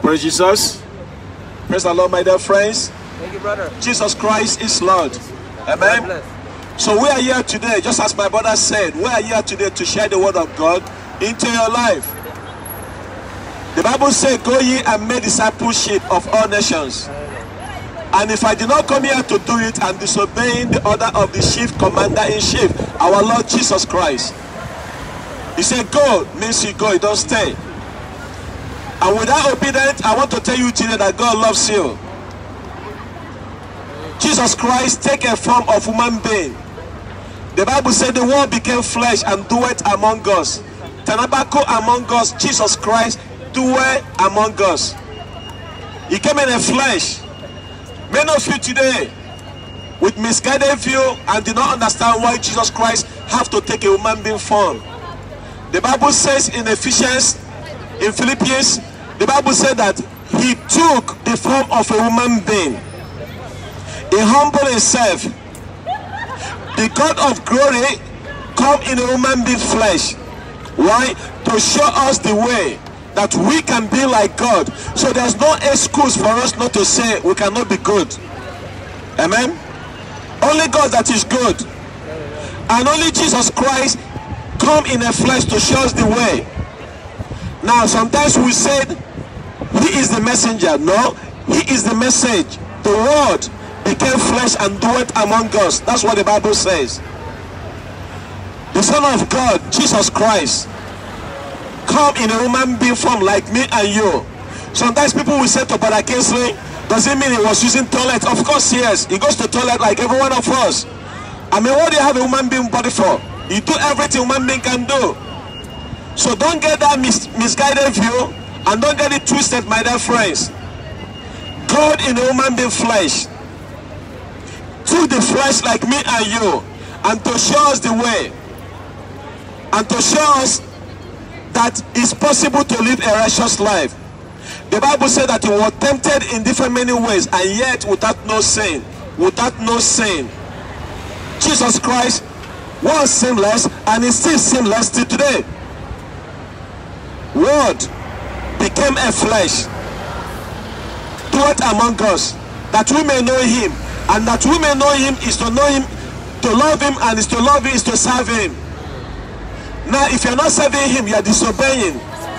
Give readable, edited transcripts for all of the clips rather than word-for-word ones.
Praise Jesus. Praise the Lord, my dear friends. Thank you, brother. Jesus Christ is Lord. Amen. So we are here today, just as my brother said, we are here today to share the word of God into your life. The Bible says, go ye and make discipleship of all nations. And if I did not come here to do it, I'm disobeying the order of the chief commander-in-chief, our Lord Jesus Christ. He said, go means you go, you don't stay. And without obedience, I want to tell you today that God loves you. Jesus Christ take a form of human being. The Bible said the word became flesh and dwelt among us. Tabernacle among us, Jesus Christ dwelt among us. He came in a flesh. Many of you today, with misguided view and did not understand why Jesus Christ have to take a human being form. The Bible says in Ephesians, in Philippians, the Bible said that he took the form of a human being. He humbled himself. The God of glory come in a human being flesh. Why? To show us the way that we can be like God. So there's no excuse for us not to say we cannot be good. Amen. Only God that is good. And only Jesus Christ come in a flesh to show us the way. Now sometimes we said he is the messenger. No, he is the message. The word became flesh and dwelt among us. That's what the Bible says. The Son of God, Jesus Christ, come in a human being form like me and you. Sometimes people will say to Brother Kingsley, does it mean he was using toilet? Of course, yes. He goes to toilet like every one of us. I mean, what do you have a human being body for? You do everything human being can do. So don't get that misguided view and don't get it twisted, my dear friends. God in a human being flesh took the flesh like me and you, and to show us the way, and to show us that it's possible to live a righteous life. The Bible said that he was tempted in different many ways, and yet without no sin. Without no sin. Jesus Christ was sinless, and is still sinless till today. Word became a flesh, dwelt among us, that we may know him. And that we may know him is to know him, to love him, and is to love him is to serve him. Now, if you're not serving him, you are disobeying.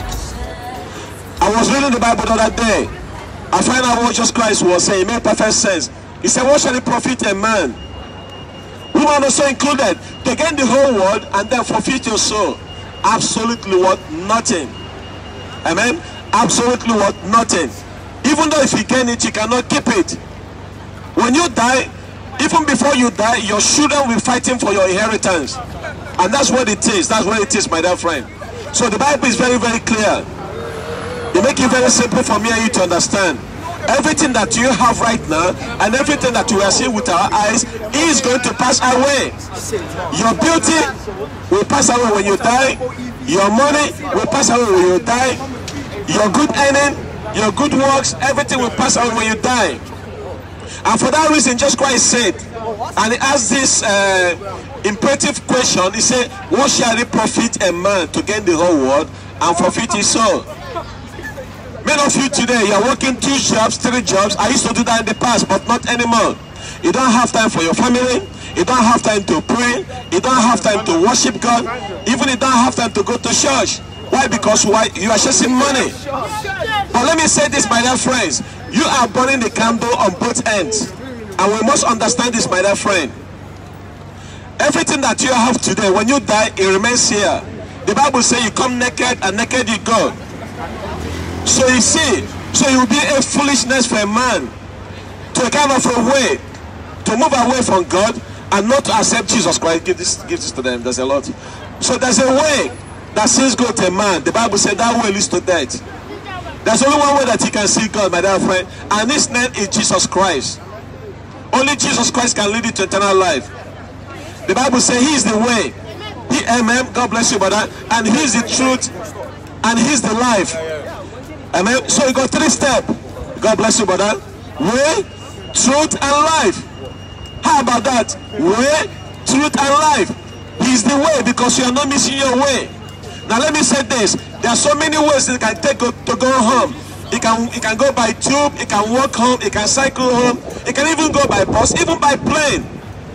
I was reading the Bible the other day. I find out what Jesus Christ was saying. It made perfect sense. He said, what shall it profit a man? Woman also included, to gain the whole world and then forfeit your soul. Absolutely what? Nothing. Amen? Absolutely what? Nothing. Even though if you gain it, you cannot keep it. When you die, even before you die, your children will be fighting for your inheritance. And that's what it is. That's what it is, my dear friend. So the Bible is very, very clear. They make it very simple for me and you to understand. Everything that you have right now and everything that we are seeing with our eyes is going to pass away. Your beauty will pass away when you die. Your money will pass away when you die. Your good earning, your good works, everything will pass away when you die. And for that reason, Jesus Christ said, and he asked this imperative question, he said, what shall it profit a man to gain the whole world and forfeit his soul? Many of you today, you are working 2 jobs, 3 jobs. I used to do that in the past, but not anymore. You don't have time for your family. You don't have time to pray. You don't have time to worship God. Even you don't have time to go to church. Why? Because why? You are chasing money. But let me say this, my dear friends. You are burning the candle on both ends. And we must understand this, my dear friend. Everything that you have today, when you die, it remains here. The Bible says you come naked and naked you go. So you see, so it will be a foolishness for a man to kind of a way to move away from God and not to accept Jesus Christ. Give this to them. There's a lot. So there's a way that sins go to a man. The Bible said that way leads to death. There's only one way that he can see God, my dear friend, and his name is Jesus Christ. Only Jesus Christ can lead you to eternal life. The Bible says he is the way. He, amen. God bless you, brother. And he is the truth, and he is the life. Amen. So you got 3 steps. God bless you, brother. Way, truth, and life. How about that? Way, truth, and life. He is the way because you are not missing your way. Now let me say this. There are so many ways that you can take to go home. He can go by tube, he can walk home, he can cycle home, he can even go by bus, even by plane.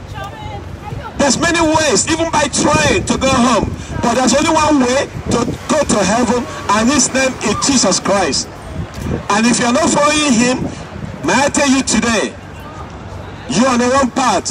There's many ways, even by train to go home. But there's only one way to go to heaven, and his name is Jesus Christ. And if you're not following him, may I tell you today, you're on the wrong path.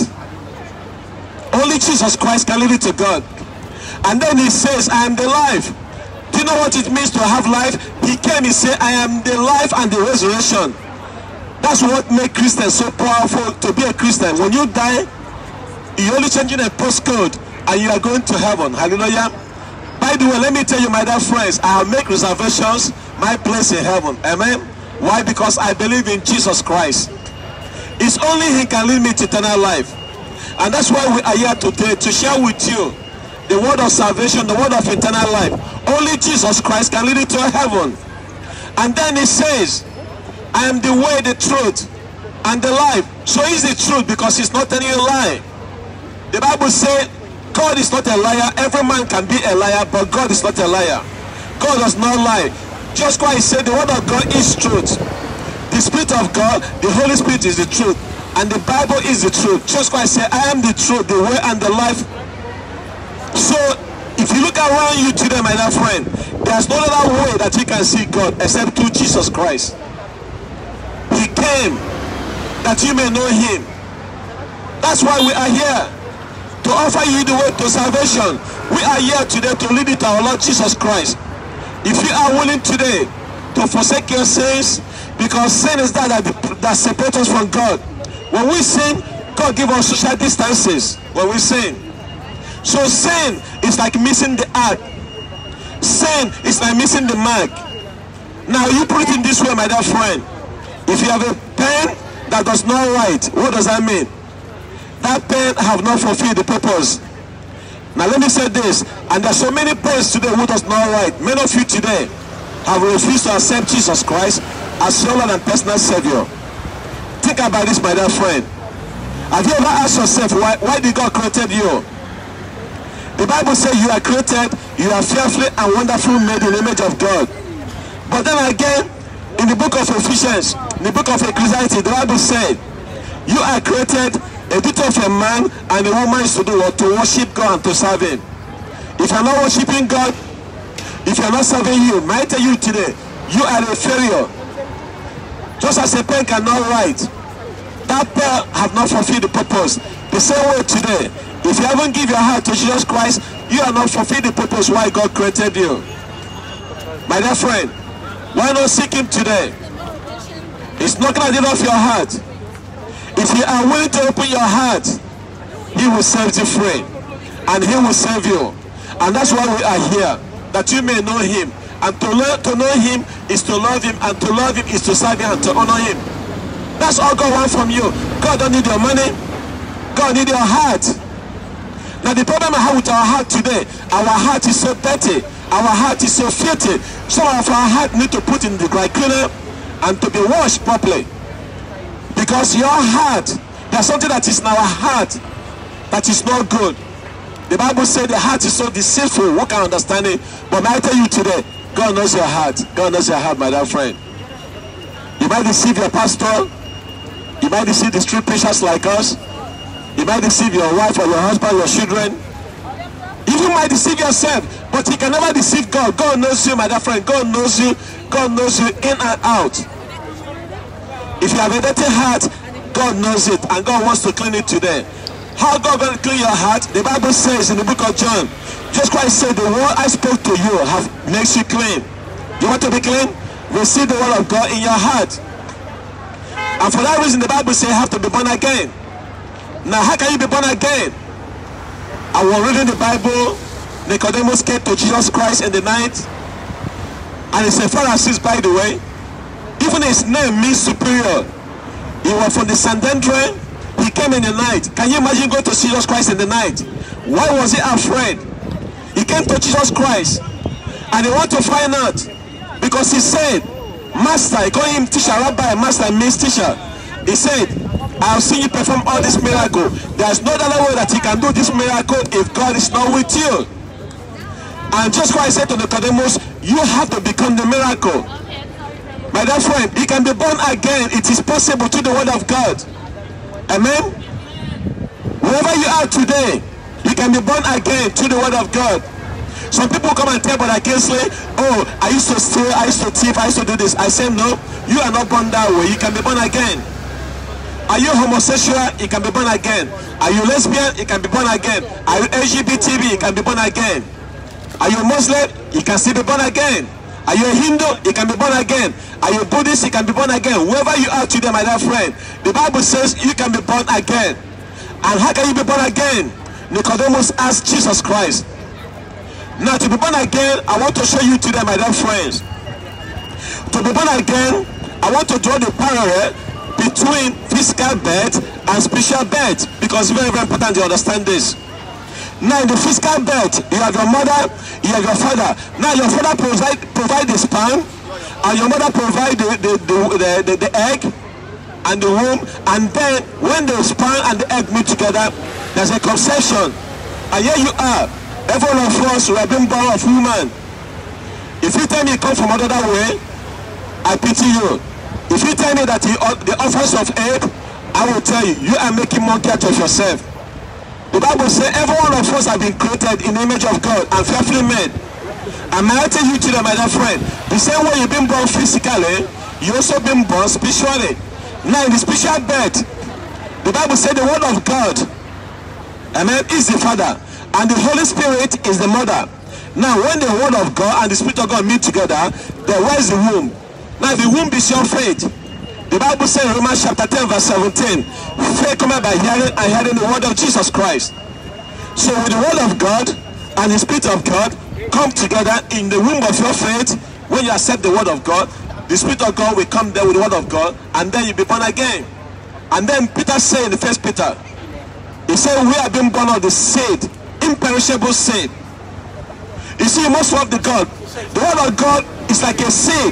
Only Jesus Christ can lead you to God. And then he says, I am the life. Do you know what it means to have life? He came, he said, I am the life and the resurrection. That's what makes Christians so powerful to be a Christian. When you die, you're only changing a postcode and you are going to heaven. Hallelujah. By the way, let me tell you, my dear friends, I have made reservations, my place in heaven. Amen. Why? Because I believe in Jesus Christ. It's only he can lead me to eternal life. And that's why we are here today, to share with you the word of salvation, the word of eternal life. Only Jesus Christ can lead you to heaven. And then he says, I am the way, the truth, and the life. So he's the truth because he's not telling you a lie. The Bible says, God is not a liar. Every man can be a liar, but God is not a liar. God does not lie. Just Christ said the word of God is truth. The Spirit of God, the Holy Spirit is the truth. And the Bible is the truth. Just Christ said, I am the truth, the way, and the life. So, if you look around you today, my dear friend, there's no other way that you can see God except through Jesus Christ. He came that you may know him. That's why we are here, to offer you the way to salvation. We are here today to lead you to our Lord Jesus Christ. If you are willing today to forsake your sins, because sin is that separates us from God. When we sin, God gives us social distances when we sin. So sin is like missing the ark. Sin is like missing the mark. Now you put it in this way, my dear friend. If you have a pen that does not write, what does that mean? That pen have not fulfilled the purpose. Now let me say this, and there's so many pens today who does not write. Many of you today have refused to accept Jesus Christ as your Lord and personal Savior. Think about this, my dear friend. Have you ever asked yourself, why did God create you? The Bible says you are created, you are fearfully and wonderfully made in the image of God. But then again, in the book of Ephesians, in the book of Ecclesiastes, the Bible said, you are created, a duty of a man and a woman is to do what? To worship God and to serve him. If you are not worshiping God, if you are not serving him, may I tell you today, you are a failure. Just as a pen cannot write, that pen have not fulfilled the purpose. The same way today, if you haven't given your heart to Jesus Christ, you are not fulfilled the purpose why God created you. My dear friend, why not seek him today? It's knocking at the door of your heart. If you are willing to open your heart, he will set you free. And he will save you. And that's why we are here, that you may know him. And to know him is to love him, and to love him is to serve him and to honor him. That's all God wants from you. God don't need your money. God needs your heart. Now the problem I have with our heart today, our heart is so dirty. Our heart is so filthy. Some of our heart need to put in the dry cleaner and to be washed properly. Because your heart, there's something that is in our heart that is not good. The Bible says the heart is so deceitful. Who can understand it? But may I tell you today, God knows your heart. God knows your heart, my dear friend. You might deceive your pastor. You might deceive the street preachers like us. You might deceive your wife or your husband, your children. You might deceive yourself, but you can never deceive God. God knows you, my dear friend. God knows you. God knows you in and out. If you have a dirty heart, God knows it, and God wants to clean it today. How God going to clean your heart? The Bible says in the book of John, just Christ said, the word I spoke to you makes you clean. You want to be clean? Receive the word of God in your heart. And for that reason, the Bible says you have to be born again. Now, how can you be born again? I was reading the Bible. Nicodemus came to Jesus Christ in the night, and he's a Pharisee, by the way. Even his name means superior. He was from the Sanhedrin. He came in the night. Can you imagine going to Jesus Christ in the night? Why was he afraid? He came to Jesus Christ, and he wanted to find out, because he said, Master, he called him teacher. Rabbi, master means teacher. He said, I have seen you perform all this miracle. There's no other way that he can do this miracle if God is not with you. And just Christ said to Nicodemus, you have to become the miracle. My dear friend, you can be born again. It is possible through the word of God. Amen. Wherever you are today, you can be born again through the word of God. Some people come and tell Brother Kingsley, oh, I used to steal, I used to thief, I used to do this. I say, no, you are not born that way. You can be born again. Are you homosexual? You can be born again. Are you lesbian? You can be born again. Are you LGBTB? You can be born again. Are you Muslim? You can still be born again. Are you a Hindu? You can be born again. Are you Buddhist? You can be born again. Wherever you are today, my dear friend, the Bible says you can be born again. And how can you be born again? Nicodemus asked Jesus Christ. Now, to be born again, I want to show you today, my dear friends. To be born again, I want to draw the parallel between physical birth and spiritual birth, because it's very, very important to understand this. Now, in the physical birth, you have your mother, you have your father. Now, your father provide the sperm, and your mother provide the egg and the womb. And then, when the sperm and the egg meet together, there's a conception. And here you are. Every one of us, we have been born of woman. If you tell me you come from another way, I pity you. If you tell me that the offers of aid, I will tell you, you are making monkey out of yourself. The Bible says every one of us have been created in the image of God and fearfully made. And I tell you today, my dear friend, the same way you've been born physically, you also been born spiritually. Now in the spiritual birth, the Bible says the word of God, amen, is the Father. And the Holy Spirit is the mother. Now, when the word of God and the Spirit of God meet together, then where is the womb? Now, the womb is your faith. The Bible says in Romans chapter 10, verse 17, faith cometh by hearing, and hearing the word of Jesus Christ. So, with the word of God and the Spirit of God come together in the womb of your faith, when you accept the word of God, the Spirit of God will come there with the word of God, and then you'll be born again. And then Peter said in the first Peter, he said, we have been born of the seed, imperishable seed. You see, you must love the God. The word of God is like a seed.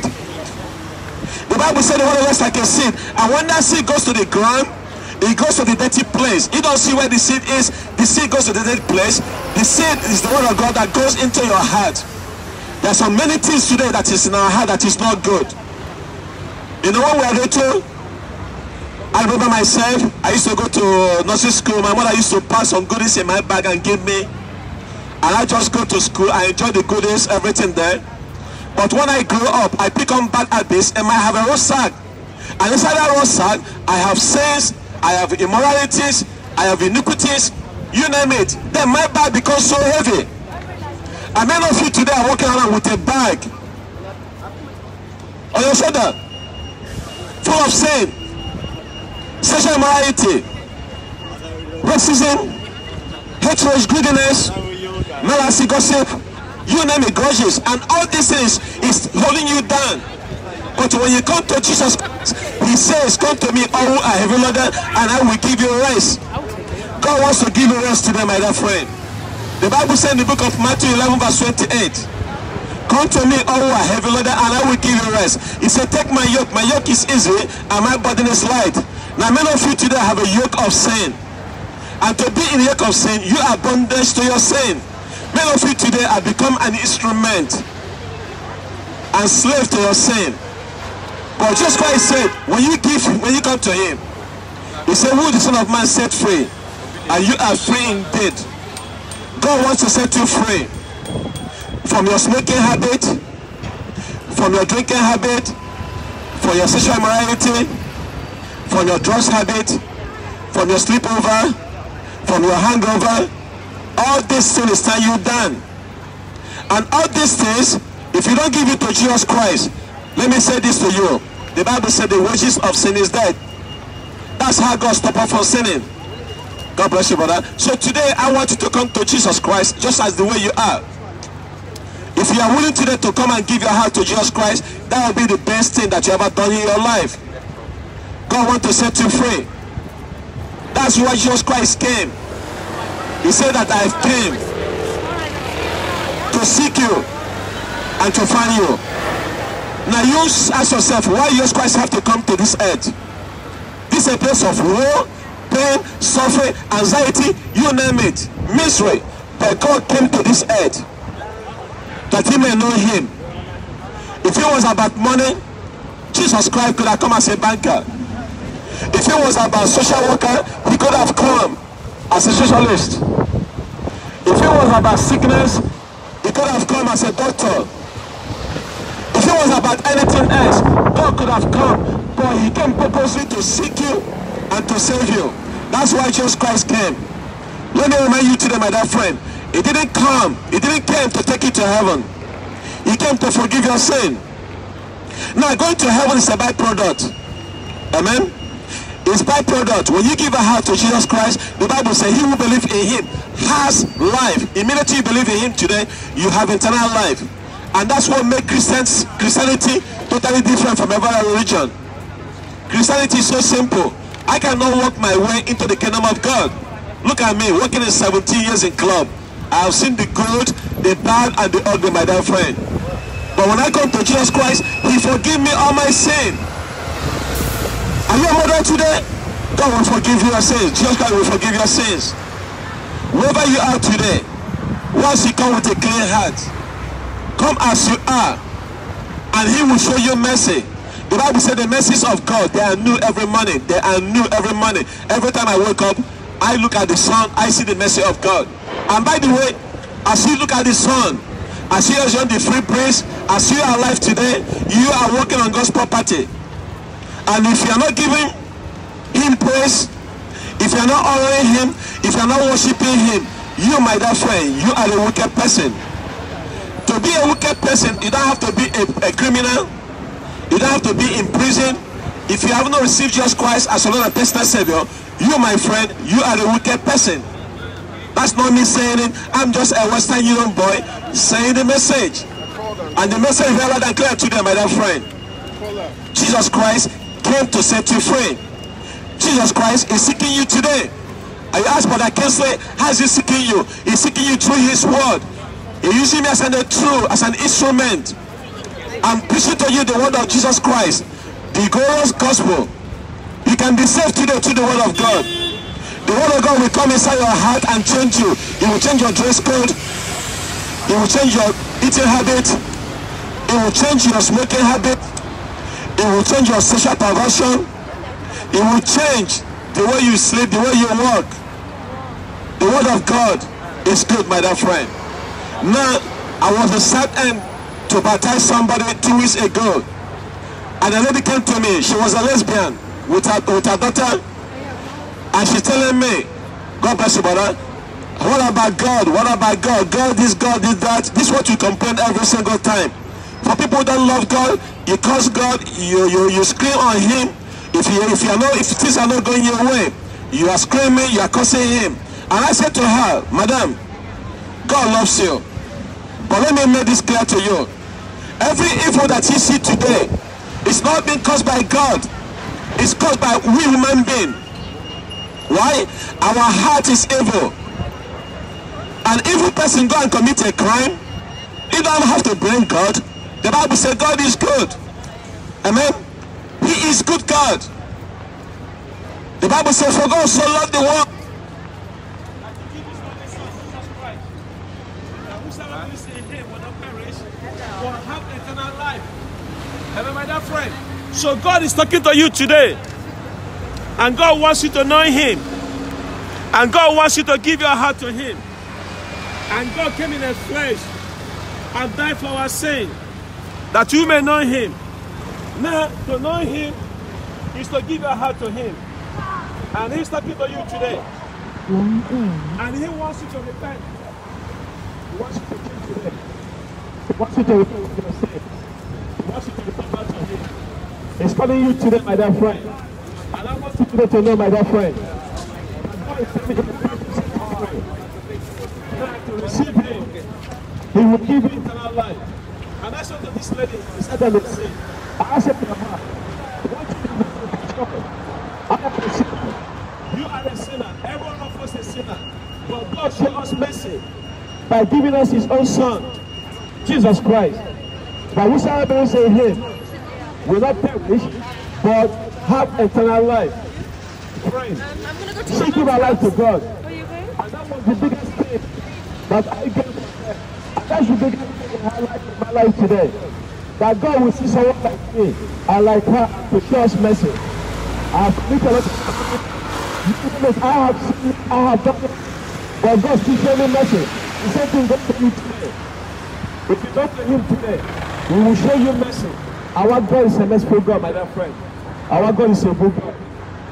The Bible said the word of God is like a seed. And when that seed goes to the ground, it goes to the dirty place. You don't see where the seed is. The seed goes to the dirty place. The seed is the word of God that goes into your heart. There are so many things today that is in our heart that is not good. You know what we are doing? I remember myself, I used to go to nursery school. My mother used to pass some goodies in my bag and give me. And I just go to school, I enjoy the goodies, everything there. But when I grew up, I pick on bad habits and I have a rucksack. And inside that rucksack, I have sins, I have immoralities, I have iniquities, you name it. Then my bag becomes so heavy. And many of you today are walking around with a bag on your shoulder, full of sin, sexual immorality, racism, hatred, greediness, malice, gossip, you name it, grudges, and all these things is holding you down. But when you come to Jesus Christ, he says, come to me all who are heavy loaded, and I will give you rest. God wants to give you rest today, my dear friend. The Bible says in the book of Matthew 11 verse 28, come to me all who are heavy loaded, and I will give you rest. He said, take my yoke is easy and my burden is light. Now many of you today have a yoke of sin, and to be in the yoke of sin, you are bondage to your sin. Many of you today have become an instrument and slave to your sin. But Jesus Christ said, when you come to him, he said, who the Son of Man set free, and you are free indeed. God wants to set you free from your smoking habit, from your drinking habit, from your sexual immorality, from your drugs habit, from your sleepover, from your hangover. All these things tie you down. And all these things, if you don't give it to Jesus Christ, let me say this to you. The Bible said the wages of sin is death. That's how God stops us from sinning. God bless you, brother. So today I want you to come to Jesus Christ just as the way you are. If you are willing today to come and give your heart to Jesus Christ, that will be the best thing that you ever done in your life. God wants to set you free. That's why Jesus Christ came. He said that I came to seek you and to find you. Now you ask yourself, why Jesus Christ have to come to this earth? This is a place of war, pain, suffering, anxiety, you name it, misery. But God came to this earth that he may know him. If it was about money, Jesus Christ could have come as a banker. If it was about social worker, he could have come as a socialist. If it was about sickness, he could have come as a doctor. If it was about anything else, God could have come. But he came purposely to seek you and to save you. That's why Jesus Christ came. Let me remind you today, my dear friend, he didn't come to take you to heaven. He came to forgive your sin. Now, going to heaven is a byproduct. Amen? It's byproduct. When you give a heart to Jesus Christ, the Bible says he who believes in him has life. Immediately you believe in him today, you have eternal life. And that's what makes Christianity totally different from every other religion. Christianity is so simple. I cannot work my way into the kingdom of God. Look at me, working in 17 years in club. I have seen the good, the bad, and the ugly, my dear friend. But when I come to Jesus Christ, he forgives me all my sin. Are you a mother today? God will forgive your sins. Jesus Christ will forgive your sins. Wherever you are today, once you come with a clean heart, come as you are, and he will show you mercy. The Bible said the mercies of God, they are new every morning. They are new every morning. Every time I wake up, I look at the sun, I see the mercy of God. And by the way, as you look at the sun, as you enjoy the free breeze, as you are alive today, you are working on God's property. And if you are not giving him praise, if you are not honoring him, if you are not worshiping him, you, my dear friend, you are a wicked person. To be a wicked person, you don't have to be a criminal. You don't have to be in prison. If you have not received Jesus Christ as your Lord and personal Savior, you, my friend, you are a wicked person. That's not me saying it. I'm just a Western Union boy saying the message. And the message is very loud and clear to them, my dear friend. Jesus Christ came to set you free. Jesus Christ is seeking you today. And you ask, Brother Kinsley, how is he seeking you? He's seeking you through his word. He's using me as an instrument. I'm preaching to you the word of Jesus Christ, the glorious gospel. You can be saved today through the word of God. The word of God will come inside your heart and change you. It will change your dress code. It will change your eating habit. It will change your smoking habit. It will change your sexual perversion. It will change the way you sleep, the way you walk. The word of God is good, my dear friend. Now, I was a certain to baptize somebody 2 weeks ago. And a lady came to me. She was a lesbian with her daughter. And she's telling me, God bless you, brother. What about God? What about God? God this, God did that. This is what you complain every single time. For people who don't love God, you curse God, you scream on him. If things are not going your way, you are screaming, you are cursing him. And I said to her, Madam, God loves you. But let me make this clear to you. Every evil that you see today is not being caused by God. It's caused by we human beings. Why? Our heart is evil. An evil person go and commit a crime, you don't have to blame God. The Bible says God is good. Amen? He is good God. The Bible says, for God so loved the world. Amen, my dear friend. So God is talking to you today. And God wants you to know him. And God wants you to give your heart to him. And God came in the flesh and died for our sin, that you may know him. Now, to know him is to give your heart to him. And he's talking to you today. And he wants you to repent. He wants you to change today. He wants you to repent of your sin. He wants you to repent back to him. He's calling you today, my dear friend. And I want you today to know, my dear friend, God is telling you to receive him. He will give you eternal life. And I said to this lady, he said to me, I said to her, what you do? I am a sinner. You are a sinner. Every one of us is a sinner. But God showed us mercy by giving us his own son, Jesus Christ. By whosoever believes in him will not perish, but have eternal life. Friend, she gave her life to God. And that was the biggest thing that I gave her. And that's the biggest thing in her life, in my life today. that God will see someone like me and like her to show us mercy. I have committed a lot of I have done it, but God still show me mercy. The same thing God to you today. If you don't to him today, we will show you mercy. Our God is a merciful God, my dear friend. Our God is a good God.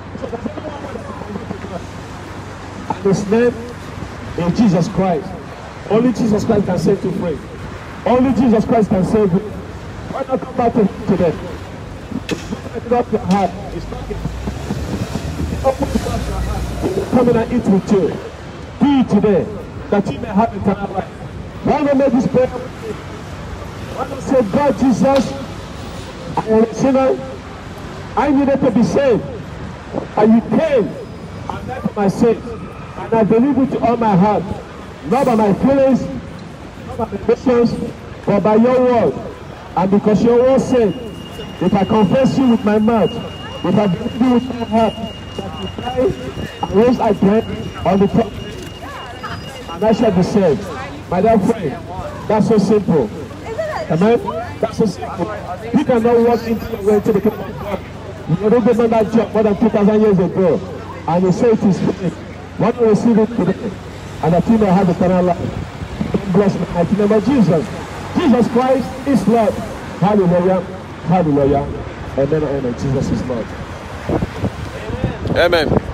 And his name is Jesus Christ. Only Jesus Christ can set you free. Only Jesus Christ can save you. Why not come back to him today? Open up your heart. It's talking. Open up your heart. He will come in and eat with you. Do it today, that you may have eternal life. Why not make this prayer with me? Why not say, God Jesus, I am a sinner. I needed to be saved. And you came and died for my sins. And I believe with all my heart. Not by my feelings, not by my emotions, but by your word. And because your word said, if I confess you with my mouth, if I believe you with my heart, that you died and rose again on the cross, and I shall be saved. My dear friend, that's so simple. Amen? That's so simple. You cannot walk into your way to the kingdom of God. You don't remember that job more than 2,000 years ago, and you say it is free. Why don't you receive it today? And that you may have eternal life. God bless me. In the name of Jesus. Jesus Christ is Lord. Hallelujah. Hallelujah. Amen. Amen. Jesus is Lord. Amen.